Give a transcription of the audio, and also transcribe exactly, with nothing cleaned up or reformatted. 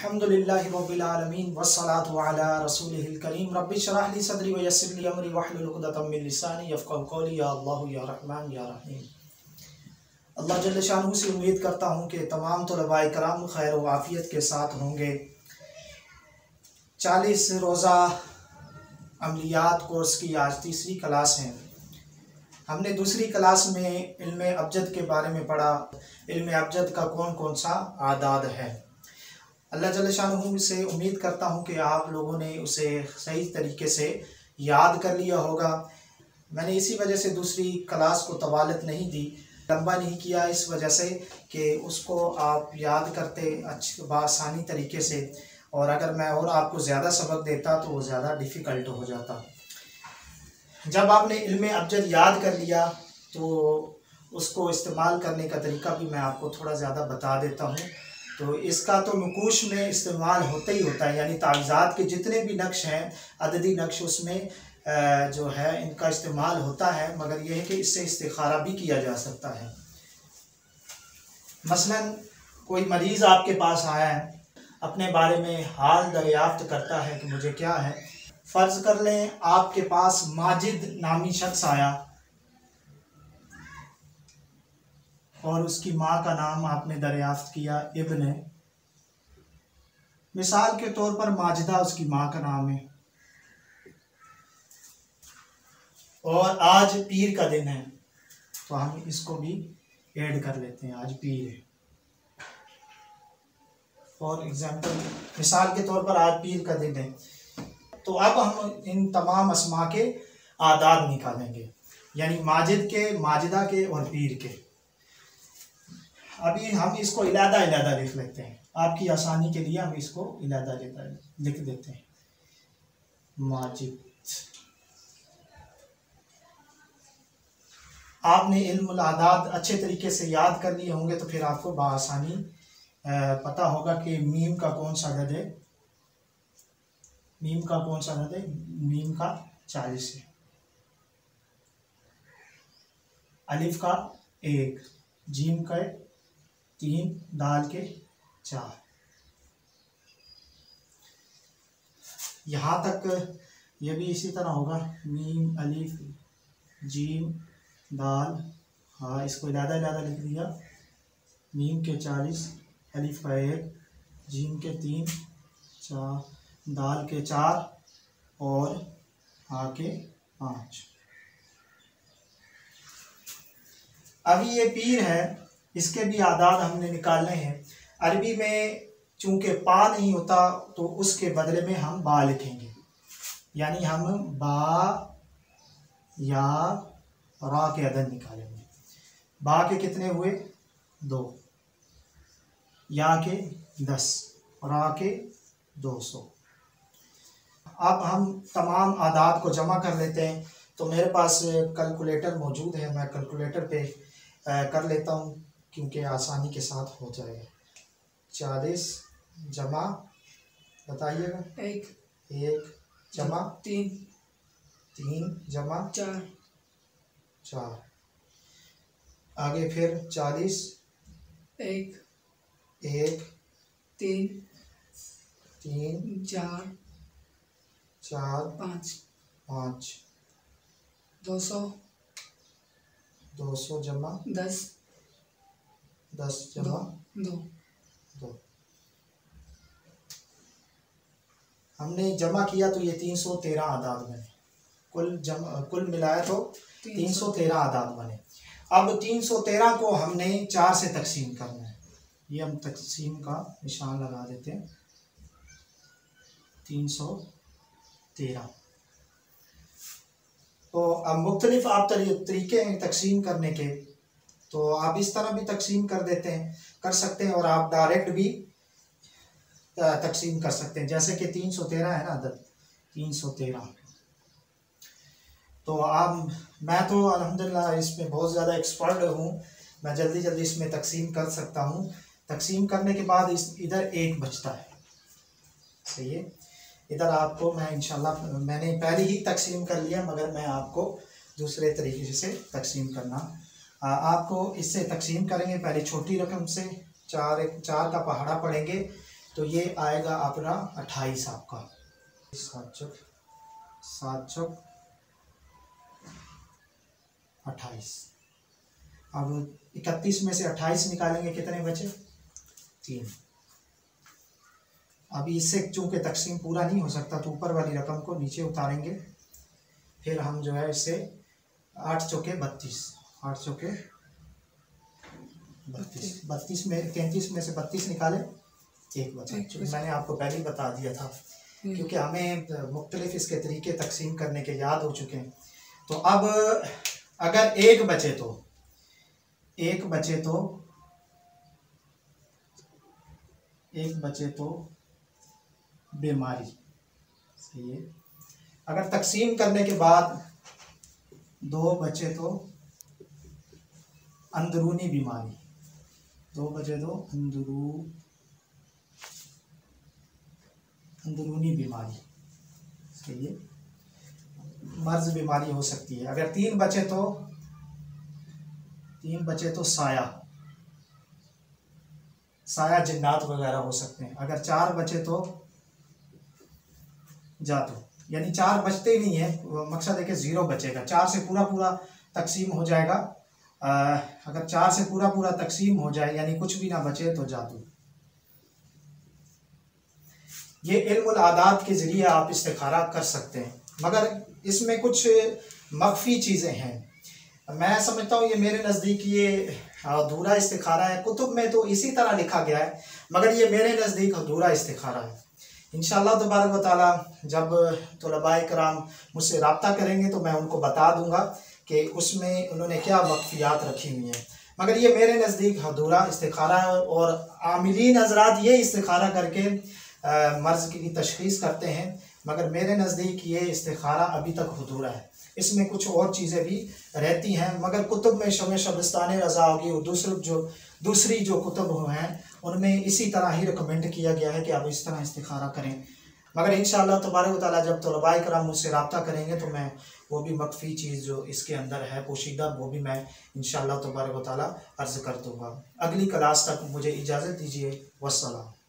अल्हम्दुलिल्लाहि रब्बिल आलमीन वस्सलातु अला रसूलिहिल करीम रब्बि इश्रह ली सदरी व यस्सिर ली अमरी वहलुल उक़दतम मिन लिसानी यफ़क़हू क़ौली। या अल्लाह या रहमान या रहीम। अल्लाह जल्ल शानहू से उम्मीद करता हूँ कि तमाम तलबाए कराम खैर व आफ़ियत के साथ होंगे। चालीस रोज़ा अमलियात कोर्स की आज तीसरी क्लास है। हमने दूसरी क्लास में इल्म अबजद के बारे में पढ़ा। इल्म अबजद का कौन कौन सा आदाद है। अल्लाह जल्ल शानहू से उम्मीद करता हूँ कि आप लोगों ने उसे सही तरीके से याद कर लिया होगा। मैंने इसी वजह से दूसरी क्लास को तवालत नहीं दी, लंबा नहीं किया, इस वजह से कि उसको आप याद करते अच्छी बासानी तरीके से, और अगर मैं और आपको ज़्यादा सबक देता तो वो ज़्यादा डिफ़िकल्ट हो जाता। जब आपने इल्म अबजद याद कर लिया तो उसको इस्तेमाल करने का तरीका भी मैं आपको थोड़ा ज़्यादा बता देता हूँ। तो इसका तो नुकूश में इस्तेमाल होता ही होता है, यानी तावीज़ात के जितने भी नक्श हैं, अददी नक्श, उसमें जो है इनका इस्तेमाल होता है, मगर यह है कि इससे इस्तिखारा भी किया जा सकता है। मसलन कोई मरीज़ आपके पास आया है, अपने बारे में हाल दरियाफ्त करता है कि मुझे क्या है। फ़र्ज़ कर लें आपके पास माजिद नामी शख्स आया और उसकी माँ का नाम आपने दरियाफ्त किया इब्न। मिसाल के तौर पर माजिदा उसकी माँ का नाम है, और आज पीर का दिन है तो हम इसको भी ऐड कर लेते हैं, आज पीर है। फॉर एग्जाम्पल, मिसाल के तौर पर आज पीर का दिन है। तो अब हम इन तमाम अस्मा के आदाद निकालेंगे, यानी माजिद के, माजिदा के और पीर के। अभी हम इसको इलादा इलादा लिख लेते हैं, आपकी आसानी के लिए हम इसको इलादा इलादा लिख देते हैं। माजिद, आपने इल्मुल आदाद अच्छे तरीके से याद कर लिए होंगे तो फिर आपको बासानी पता होगा कि मीम का कौन सा अदद है। मीम का कौन सा अदद है? मीम का चालीस है, अलिफ का एक, जीम का तीन, दाल के चार। यहाँ तक ये भी इसी तरह होगा, मीम अलिफ जीम दाल, हाँ इसको इलादा इलादा लिख दिया। मीम के चालीस, अलिफ का एक, जीम के तीन, चार, दाल के चार और हा के पाँच। अभी ये पीर है, इसके भी आदाद हमने निकालने हैं। अरबी में चूँकि पा नहीं होता तो उसके बदले में हम बा लिखेंगे, यानी हम बा या रा के अदद निकालेंगे। बा के कितने हुए? दो, या के दस, रा के दो सौ। अब हम तमाम आदाद को जमा कर लेते हैं। तो मेरे पास कैलकुलेटर मौजूद है, मैं कैलकुलेटर पे कर लेता हूँ क्योंकि आसानी के साथ हो जाएगा। चालीस जमा, बताइएगा। एक, एक जमा तीन, तीन जमा चार, चार, आगे फिर चालीस, एक, एक, तीन, तीन, चार, चार, पाँच, पाँच, दो सौ, दो सौ जमा दस, दस जमा दो, दो। हमने जमा किया तो ये तीन सौ तेरह आदाद बने। कुल जमा कुल मिलाया तो तीन सौ तेरह आदाद बने। अब तीन सौ तेरह को हमने चार से तकसीम करना है। ये हम तकसीम का निशान लगा देते हैं। तीन सौ तेरह। तो अब मुख्तलिफ आप तरीके हैं तकसीम करने के, तो आप इस तरह भी तकसीम कर देते हैं, कर सकते हैं, और आप डायरेक्ट भी तकसीम कर सकते हैं। जैसे कि तीन सौ तेरह है ना अदद, तीन सौ तेरह। तो आप, मैं तो अल्हम्दुलिल्लाह इसमें बहुत ज़्यादा एक्सपर्ट हूँ, मैं जल्दी जल्दी इसमें तकसीम कर सकता हूँ। तकसीम करने के बाद इस इधर एक बचता है, सही है। इधर आपको मैं इंशाल्लाह, मैंने पहले ही तकसीम कर लिया मगर मैं आपको दूसरे तरीके से तकसीम करना, आ, आपको इससे तकसीम करेंगे। पहले छोटी रकम से चार चार का पहाड़ा पढ़ेंगे, तो ये आएगा अपना अट्ठाईस आपका। सात चौक सात चौक अट्ठाईस। अब इकतीस में से अट्ठाईस निकालेंगे, कितने बचे? तीन। अभी इससे चूंकि तकसीम पूरा नहीं हो सकता तो ऊपर वाली रकम को नीचे उतारेंगे, फिर हम जो है इससे आठ चौके बत्तीस, आठ चौके बत्तीस, बत्तीस में तैंतीस में से बत्तीस निकाले, एक बचा। मैंने आपको पहले ही बता दिया था, क्योंकि हमें मुख्तलिफ इसके तरीके तकसीम करने के याद हो चुके हैं। तो अब अगर एक बचे तो एक बचे तो एक बचे तो बीमारी, सही है। अगर तकसीम करने के बाद दो बचे तो अंदरूनी बीमारी, दो बचे तो अंदरू अंदरूनी बीमारी, सही है। मर्ज बीमारी हो सकती है। अगर तीन बचे तो तीन बचे तो साया साया जिन्नात वगैरह हो सकते हैं। अगर चार बचे तो जादू, यानी चार बचते ही नहीं है, मकसद है कि ज़ीरो बचेगा। चार से पूरा पूरा तकसीम हो जाएगा। आ, अगर चार से पूरा पूरा तकसीम हो जाए यानी कुछ भी ना बचे तो जादू। ये इल्मुल आदात के ज़रिए आप इस्तिखारा कर सकते हैं, मगर इसमें कुछ मख्फी चीज़ें हैं। मैं समझता हूँ ये मेरे नज़दीक ये अधूरा इस्तिखारा है। कुतुब में तो इसी तरह लिखा गया है, मगर ये मेरे नज़दीक अधूरा इस्तिखारा है। इंशाअल्लाह तबारक व तआला जब तुलबाए कराम मुझसे रब्ता करेंगे तो मैं उनको बता दूंगा कि उसमें उन्होंने क्या वक्फियात रखी हुई हैं, मगर ये मेरे नज़दीक अधूरा इस्तिखारा है। और आमिलीन हज़रात ये इस्तिखारा करके आ, मर्ज़ की तशख़ीस करते हैं, मगर मेरे नज़दीक ये इस्तिखारा अभी तक अधूरा है। इसमें कुछ और चीज़ें भी रहती हैं, मगर कुतुब में शमे शबिस्तान रज़ा होगी और दूसरे जो दूसरी जो कुतुब हैं उनमें इसी तरह ही रिकमेंड किया गया है कि आप इस तरह इस्तिखारा करें। मगर इंशाअल्लाह तबारक व तआला जब तलबाए कराम मुझसे रब्ता करेंगे तो मैं वो भी मख्फी चीज़ जो इसके अंदर है पोशीदा, वो भी मैं इंशाअल्लाह तबारक व तआला अर्ज़ कर दूँगा। अगली क्लास तक मुझे इजाज़त दीजिए। वस्सलाम।